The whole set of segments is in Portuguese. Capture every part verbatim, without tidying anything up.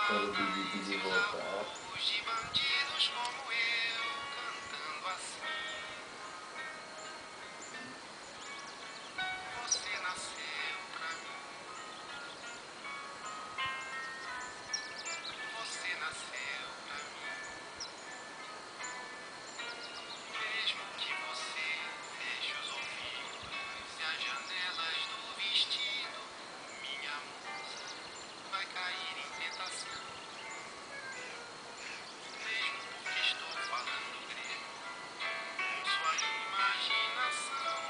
Era o Bibi pedir voltar. de bandidos como eu, cantando assim. Você nasceu pra mim. Você nasceu pra mim. Mesmo que você feche os ouvidos e as janelas do vestido, minha musa vai cair em tentação. Mesmo porque estou falando grego, com sua imaginação.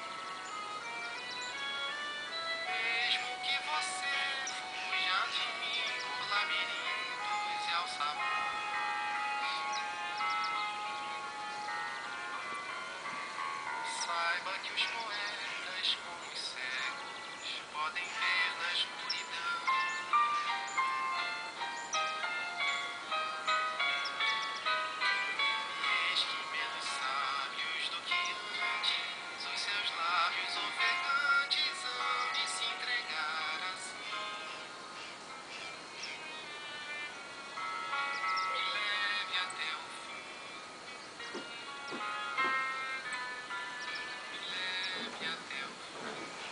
Mesmo que você fuja de mim por labirintos e alçapões, saiba que os poetas, como os cegos, podem ver na escuridão. Eis que menos sábios do que antes, os seus lábios ofegantes hão de se entregar assim. Me leve até o fim, me leve até o fim.